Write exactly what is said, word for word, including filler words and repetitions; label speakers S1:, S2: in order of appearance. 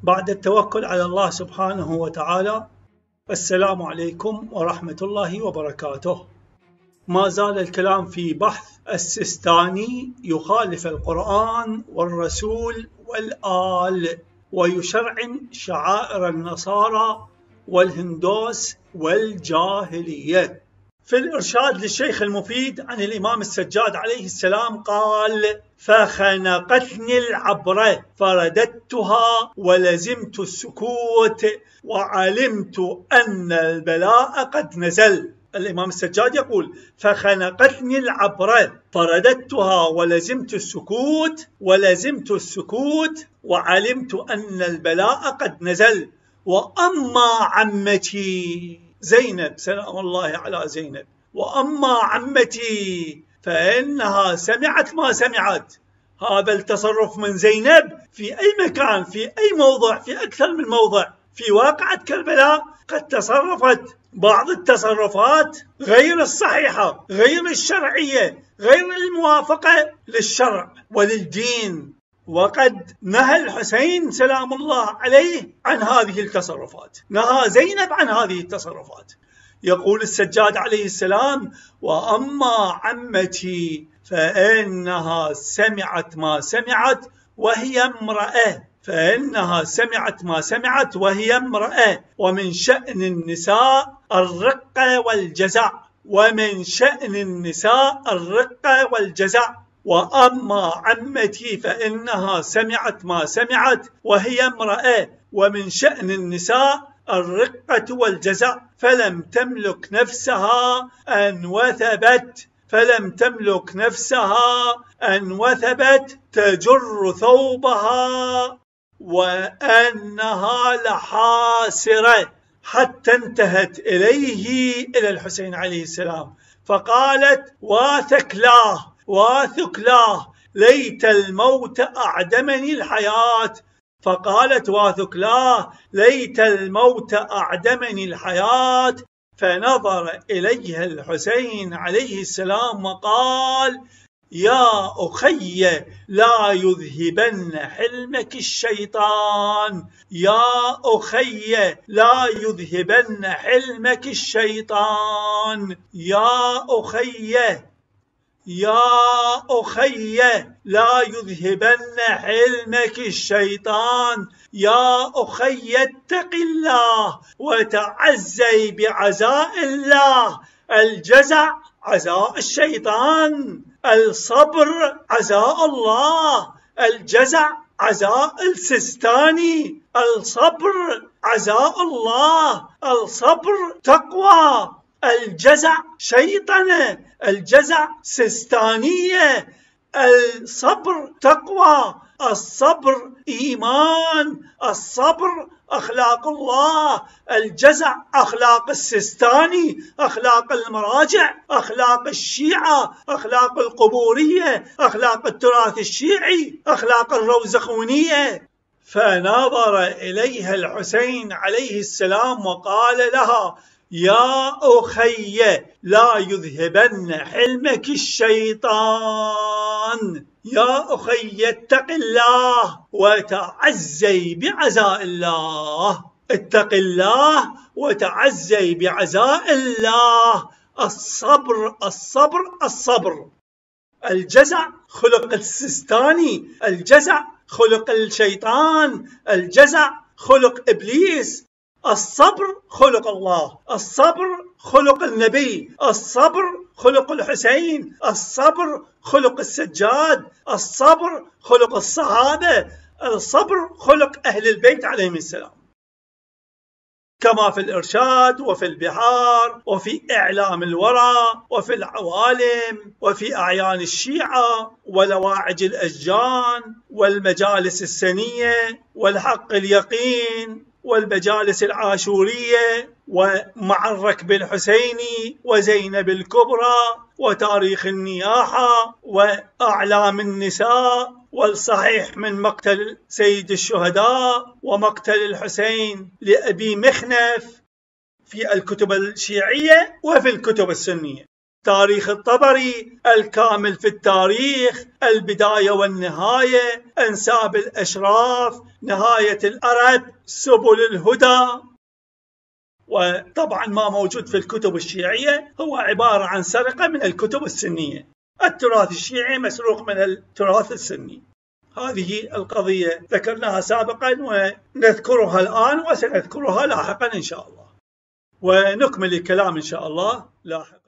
S1: بعد التوكل على الله سبحانه وتعالى، السلام عليكم ورحمة الله وبركاته. ما زال الكلام في بحث السيستاني يخالف القرآن والرسول والآل، ويشرعن شعائر النصارى والهندوس والجاهلية. في الإرشاد للشيخ المفيد عن الإمام السجاد عليه السلام قال: فخنقتني العبرة فرددتها ولزمت السكوت وعلمت أن البلاء قد نزل. الإمام السجاد يقول: فخنقتني العبرة فرددتها ولزمت السكوت ولزمت السكوت وعلمت أن البلاء قد نزل. وأما عمتي زينب، سلام الله على زينب، وأما عمتي فإنها سمعت ما سمعت. هذا التصرف من زينب في أي مكان، في أي موضع، في أكثر من موضع في واقعة كربلاء قد تصرفت بعض التصرفات غير الصحيحة، غير الشرعية، غير الموافقة للشرع وللدين، وقد نهى الحسين سلام الله عليه عن هذه التصرفات، نهى زينب عن هذه التصرفات. يقول السجاد عليه السلام: وأما عمتي فإنها سمعت ما سمعت وهي امرأة، فإنها سمعت ما سمعت وهي امرأة، ومن شأن النساء الرقة والجزع، ومن شأن النساء الرقة والجزع. وأما عمتي فإنها سمعت ما سمعت وهي امرأة، ومن شأن النساء الرقة والجزع، فلم تملك نفسها أن وثبت فلم تملك نفسها أن وثبت تجر ثوبها وأنها لحاسرة، حتى انتهت إليه إلى الحسين عليه السلام فقالت: واثكلاه واثكلاه ليت الموت أعدمني الحياة. فقالت: واثكلاه ليت الموت أعدمني الحياة. فنظر إليها الحسين عليه السلام وقال: يا أخي لا يذهبن حلمك الشيطان، يا أخي لا يذهبن حلمك الشيطان، يا أخي يا أخي لا يذهبن حلمك الشيطان، يا أخي اتق الله وتعزي بعزاء الله. الجزع عزاء الشيطان، الصبر عزاء الله. الجزع عزاء السيستاني، الصبر عزاء الله. الصبر تقوى، الجزع شيطنة، الجزع سيستانية، الصبر تقوى، الصبر إيمان، الصبر أخلاق الله. الجزع أخلاق السيستاني، أخلاق المراجع، أخلاق الشيعة، أخلاق القبورية، أخلاق التراث الشيعي، أخلاق الروزخونية. فنظر إليها الحسين عليه السلام وقال لها: يا أخي لا يذهبن حلمك الشيطان، يا أخي اتق الله وتعزي بعزاء الله. اتق الله وتعزي بعزاء الله. الصبر الصبر الصبر. الجزع خلق السيستاني، الجزع خلق الشيطان، الجزع خلق إبليس. الصبر خلق الله، الصبر خلق النبي، الصبر خلق الحسين، الصبر خلق السجاد، الصبر خلق الصحابة، الصبر خلق أهل البيت عليهم السلام، كما في الإرشاد وفي البحار وفي إعلام الورى وفي العوالم وفي أعيان الشيعة ولواعج الأشجان والمجالس السنية والحق اليقين والمجالس العاشورية ومع الركب الحسيني وزينب الكبرى وتاريخ النياحة وأعلام النساء والصحيح من مقتل سيد الشهداء ومقتل الحسين لأبي مخنف في الكتب الشيعية وفي الكتب السنية. تاريخ الطبري، الكامل في التاريخ، البداية والنهاية، أنساب الأشراف، نهاية الأرب، سبل الهدى. وطبعا ما موجود في الكتب الشيعية هو عبارة عن سرقة من الكتب السنية. التراث الشيعي مسروق من التراث السني. هذه القضية ذكرناها سابقا ونذكرها الآن وسنذكرها لاحقا إن شاء الله، ونكمل الكلام إن شاء الله لاحقا.